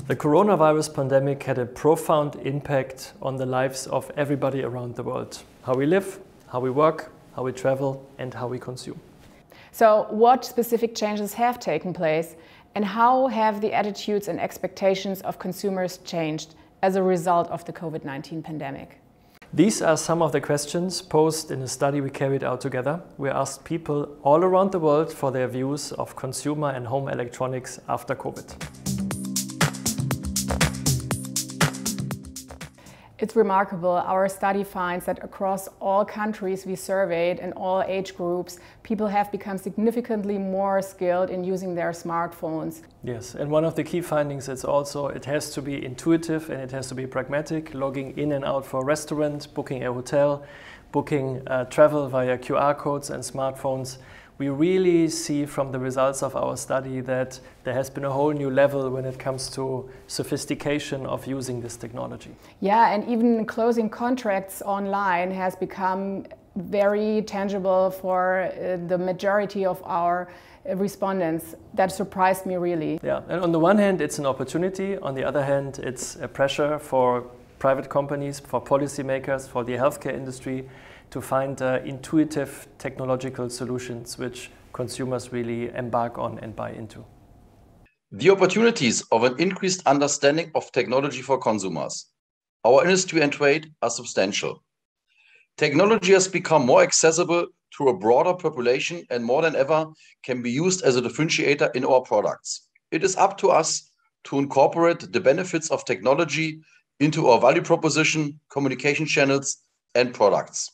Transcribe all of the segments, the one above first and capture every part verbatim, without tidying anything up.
The coronavirus pandemic had a profound impact on the lives of everybody around the world. How we live, how we work, how we travel, and how we consume. So what specific changes have taken place, and how have the attitudes and expectations of consumers changed as a result of the COVID nineteen pandemic? These are some of the questions posed in a study we carried out together. We asked people all around the world for their views of consumer and home electronics after COVID. It's remarkable. Our study finds that across all countries we surveyed and all age groups, people have become significantly more skilled in using their smartphones. Yes, and one of the key findings is also it has to be intuitive and it has to be pragmatic, logging in and out for a restaurant, booking a hotel, booking uh, travel via Q R codes and smartphones. We really see from the results of our study that there has been a whole new level when it comes to sophistication of using this technology. Yeah, and even closing contracts online has become very tangible for uh, the majority of our uh, respondents. That surprised me really. Yeah, and on the one hand it's an opportunity, on the other hand it's a pressure for private companies, for policymakers, for the healthcare industry to find uh, intuitive technological solutions which consumers really embark on and buy into. The opportunities of an increased understanding of technology for consumers, our industry and trade are substantial. Technology has become more accessible to a broader population and more than ever can be used as a differentiator in our products. It is up to us to incorporate the benefits of technology into our value proposition, communication channels, and products.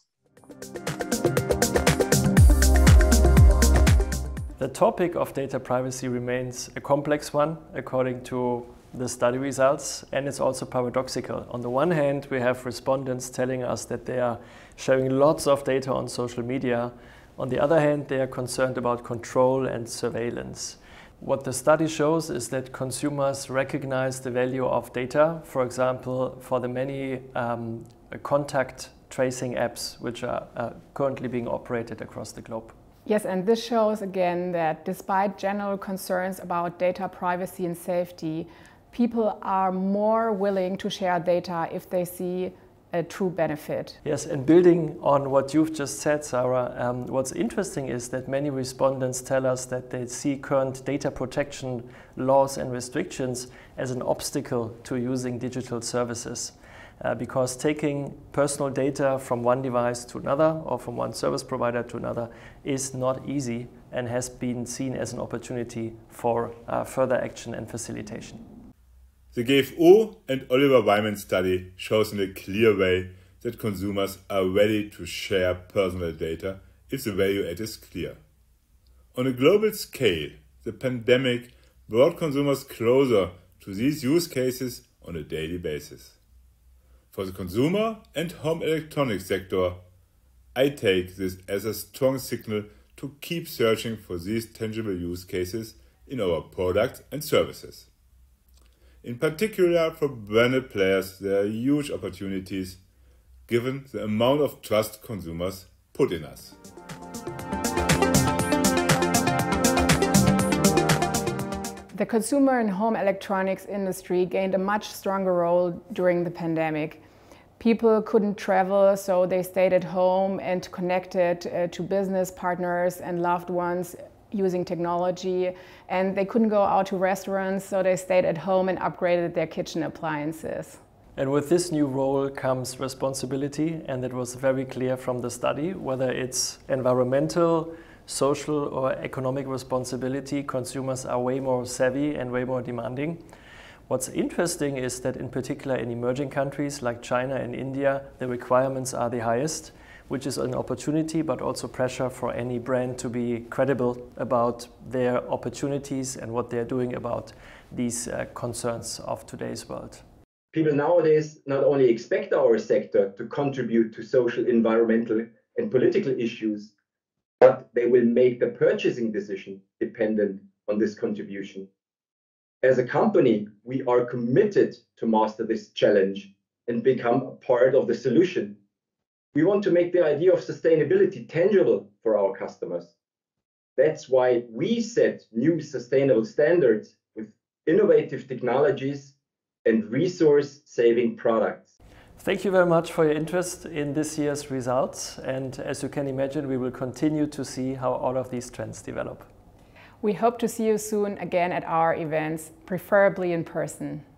The topic of data privacy remains a complex one according to the study results, and it's also paradoxical. On the one hand, we have respondents telling us that they are sharing lots of data on social media. On the other hand, they are concerned about control and surveillance. What the study shows is that consumers recognize the value of data, for example, for the many um, contact tracing apps which are uh, currently being operated across the globe. Yes, and this shows again that despite general concerns about data privacy and safety, people are more willing to share data if they see a true benefit. Yes, and building on what you've just said, Sarah, um, what's interesting is that many respondents tell us that they see current data protection laws and restrictions as an obstacle to using digital services. Uh, because taking personal data from one device to another or from one service provider to another is not easy and has been seen as an opportunity for uh, further action and facilitation. The G F O and Oliver Wyman study shows in a clear way that consumers are ready to share personal data if the value add is clear. On a global scale, the pandemic brought consumers closer to these use cases on a daily basis. For the consumer and home electronics sector, I take this as a strong signal to keep searching for these tangible use cases in our products and services. In particular, for branded players, there are huge opportunities given the amount of trust consumers put in us. The consumer and home electronics industry gained a much stronger role during the pandemic. People couldn't travel, so they stayed at home and connected uh, to business partners and loved ones using technology. And they couldn't go out to restaurants, so they stayed at home and upgraded their kitchen appliances. And with this new role comes responsibility, and it was very clear from the study, whether it's environmental, social or economic responsibility, consumers are way more savvy and way more demanding. What's interesting is that in particular in emerging countries like China and India, the requirements are the highest, which is an opportunity but also pressure for any brand to be credible about their opportunities and what they're doing about these uh, concerns of today's world. People nowadays not only expect our sector to contribute to social, environmental and political issues, but they will make the purchasing decision dependent on this contribution. As a company, we are committed to master this challenge and become a part of the solution. We want to make the idea of sustainability tangible for our customers. That's why we set new sustainable standards with innovative technologies and resource-saving products. Thank you very much for your interest in this year's results, and as you can imagine, we will continue to see how all of these trends develop. We hope to see you soon again at our events, preferably in person.